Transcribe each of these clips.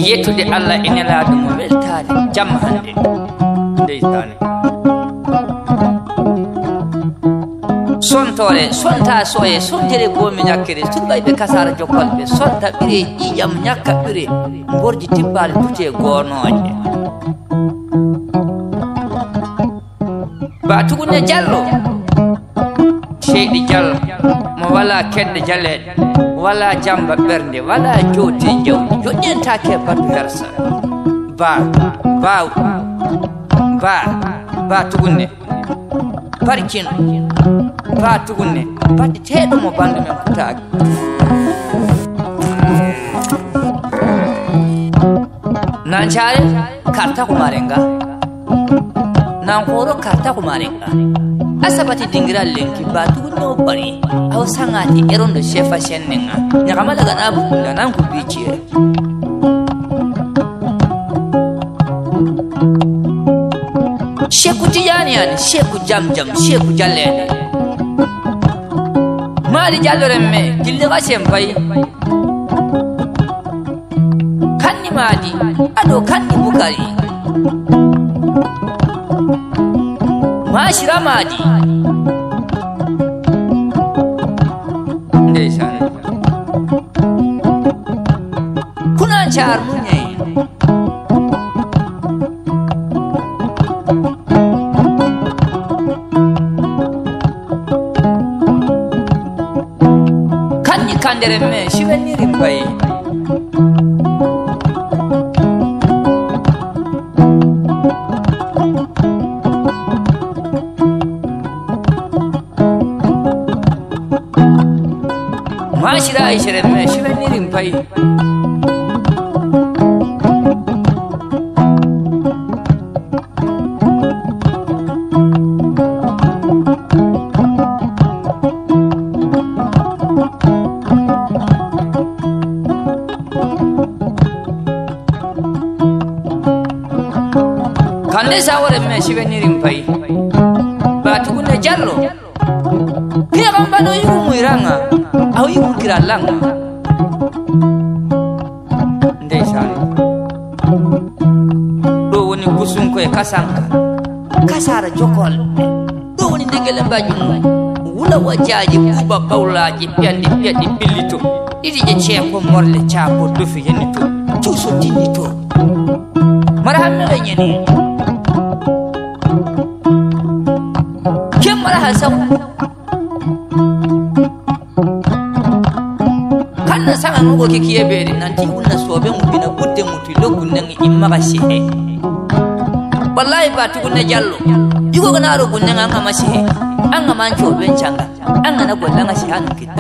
yettude Allah e nelaɗo mo weltade jamma hande ndeysani sontore sonta soye sondere gomi ñakkere surɓayɓe kasara jokkolɓe sonta ɓire ƴiƴam ñakka ɓire borji tibbale dute gonoje ba tugunne Diallo Seydi Diallo mo wala kedde jalleɗe wala jamba ɓernde wala joote jawdi joƴƴentake baddu hersa ba tugunne barkino ba tugunne badde teɗo mo bandu men kutaki nan care karta ko marenga nan horo karta ko marenga asabati dingiral lenki ba tugunne o bari aw sangati erondo shefa shennenga nyakama daga na bunda nan ku bicire Sheku Tijani yani Sheku Jamjam Sheku Jallene Mali Diallo remme dilli ga sempay kanni madi ado kanni bukari mashira madi ndeysane kuna char munye kandere me shiveniri mbay mashira ishere me shiveniri mbay kande sawore me shivenirim pay ba tugunne Diallo kiya bamba no yugu muiranga aw yugu kiralanga ndeysani do woni gusun ko e kasanka kasara jokol do woni ndegele mbajum wula wajaji kuba bawlaji piandi billito idi je ceko morle chapo dofi yenito tuso dinito mara hanno nyeni mara hasaw kanna sanga ngo ke kiyebere nanti unna sobe mubina budde mutu lokunna imma gashihe wallahi ba tugunne Diallo yugo ganaro gunna nga mashihe anga mancho bencanga anga na gollanga shihanu kitta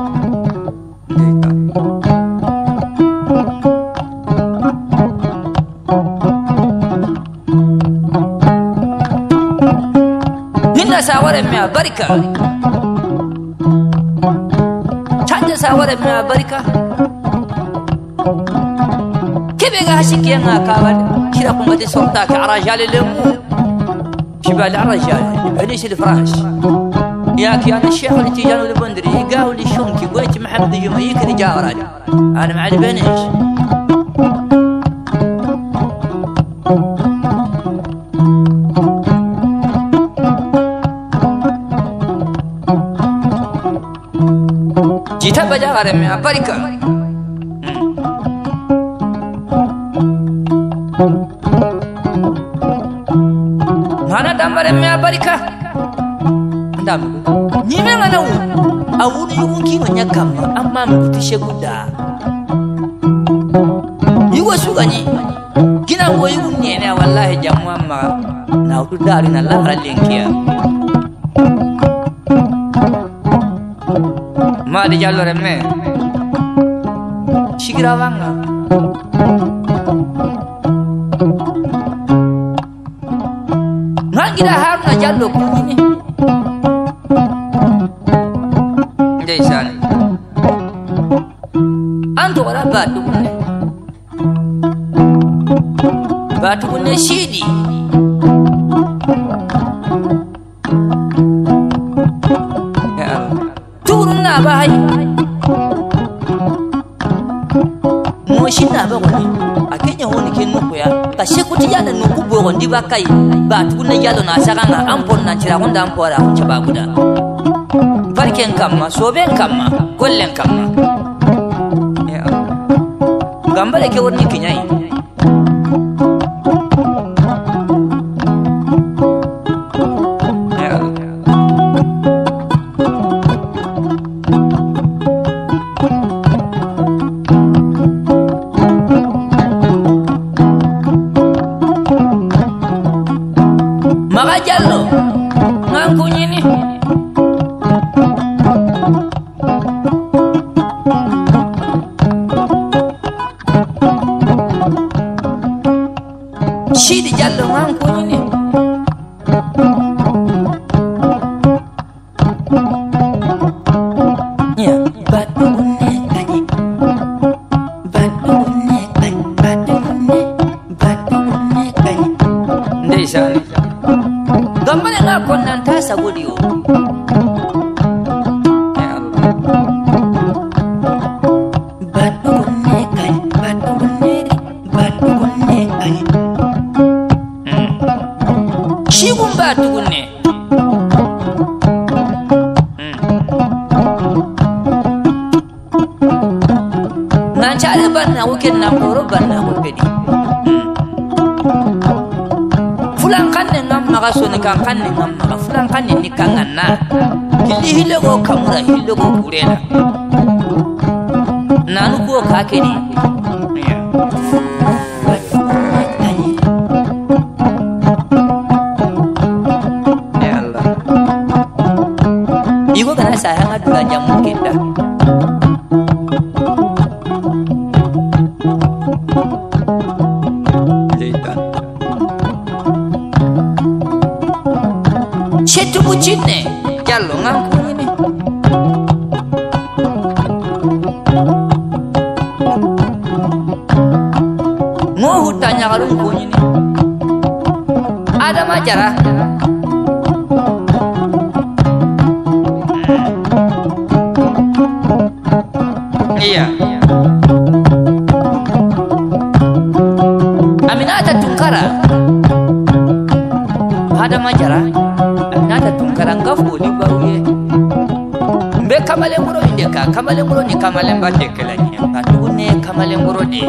sawara me barika chanja sawara me barika kebe ga hashiki nga kawal kira kuma de sorta ka arajal lemu شبال الرجال ليش الفراش ياك يا الشيخ اللي تيجانو البندري قاو لي شونكي قويت محمد جمعة يكري جاوراد انا مع البنش جيتا بجا غرمي أباريكا هانا دامبرمي أباريكا دام نيمي غانا أولي يمكن أن يكام أما مكتشي قدا يغو سوغاني كنا هو يغنينا والله جمع ما ناوتو دارنا الله رلينكيا ما di jallo remme shigira wanga ngangira haruna jallo kunini ndeysan anto wala batu kunne shidi bahai moshina ba wani a ka shekuti yana no ku bogon di bakai ba tukunna yalo na saganga ampon na tira gonda ampora hunce babuda barken kamma soben kamma gollen kamma ya gambale ke wonni kinyai Maka Jallo ngangkunya ini Sidi Jallo ngangkunya ini ya batu kunek kaji batu kunek kaji batu kunek kaji Desa Gambale nga konnan ta sagudiyo ya Allah batu kunek kaji Shibun batu kunne Nan chale banna wuken na koro banna wukedi Fulan kanne ngam maga soni kan kanne ngam maga fulan kanne ni kanganna hille go kamura hille go kurena nanu go kakedi ya Allah igo kana sayang adula jamu kita Chetu bucine Jallo ngangkunya ini Ngohu tanya kalung kunya ini Ada majarah Iya Aminata Tungkara Ada majarah Nata Tungkara ngafo ni baruye Mbe kamale ngoro indeka kamale ngoro ni kamale mbate kelanye Atune kamale ngoro de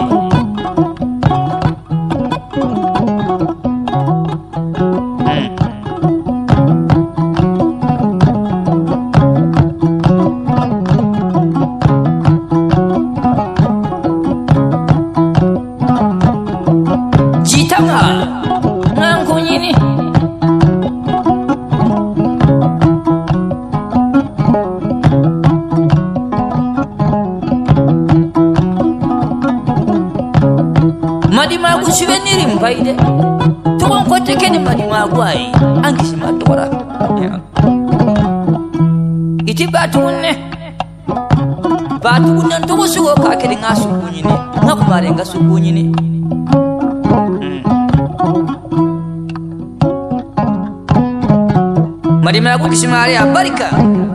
Jitama ngangkunya ini Madimagu souvenir mbaide Tukon kote keni madimagu ai Angisi matora Iti batu unne Batu unne ntuko sugo kakedi nga sukunyi ni Nga kumare nga sukunyi ni Madimagu kisimari abarika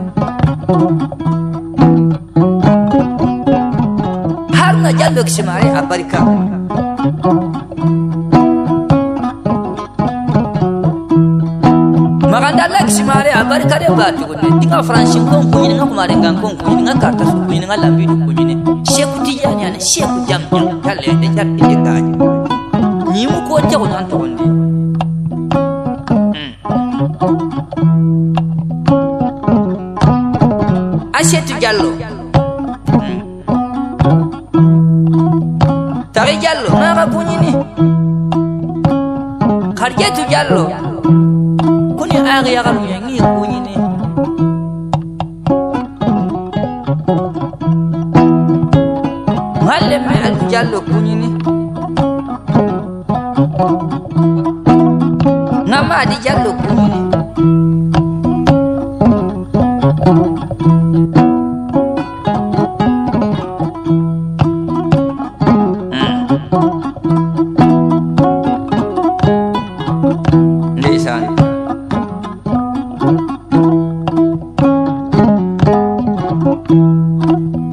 Haruna Jallo kisimari abarika Magandala kisimari abarika de batu kunne Dinga fransin kon kunyini nga kumare nga kon kunyini nga karta su kunyini nga lambidu kunyini Sheku tijani ane sheku jam Kale de jati de gaji Nimu ko jago nanto kundi Ashetu Jallo Tari Jallo maga kunyini Karjetu Jallo Kuni ari ya kamu yang ngi kunyini Ngalle me Alfu Jallo kunyini Ngama di Jallo kunyini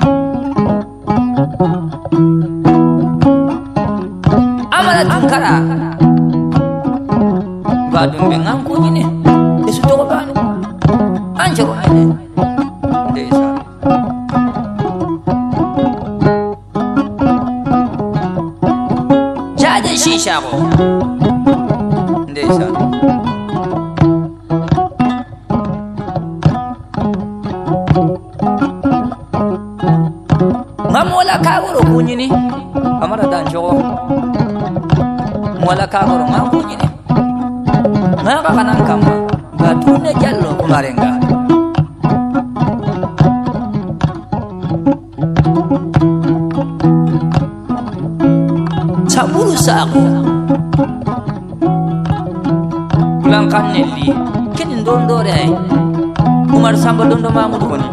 Amana Tungkara de ndeysaan jaaje shisha ko ndeysaan ngamola kagoro kunyini amara danjogo mola kagoro ngakunyini ngaka kanan kama batune jallo kumarenga saburu saku bulan kannelli kenin dondore ay umar samba dondo mamudu koni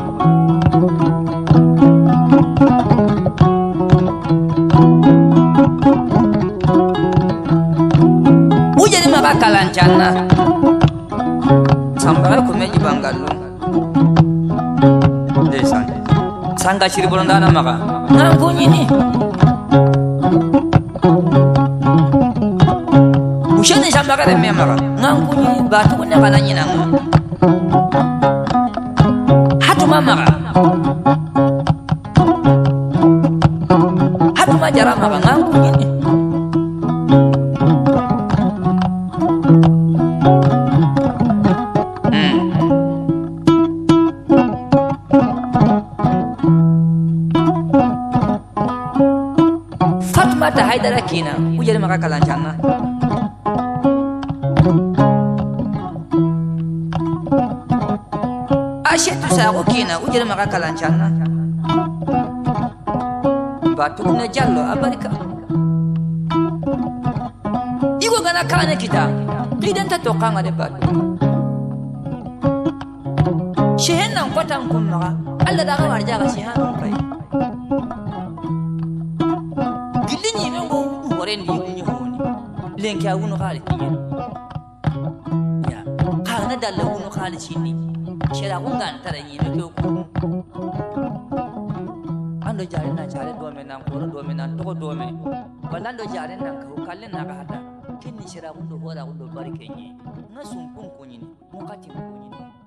ujeni maka kalancana sambara kumeji bangallu ndeysaan sanga shiri bolondana maka ngankunyini ushene sambara de memaka ngankunyini batu kone kalanyina hatu mamaka hatu majara maka ngankunyini Fatmata Haidara kina ujari maka kalancana Ashetu sago kina ujari maka kalancana batu kuna jallo abarika igo gana kane kita kidan ta tokanga de batu shehen nan kwatan kun maka Allah da ga warja ga shehan kai gillinyi men go horendi kunyi honi lenki awuno khali tiyen ya kana dalla wuno khali chini shera kungan taranyi no to ando jare na jare do men nan ko do men nan to do men balando jare nan ko kallen na ka hada kinni shera wundo hora wundo barkenyi na sumpun kunyi mukati kunyi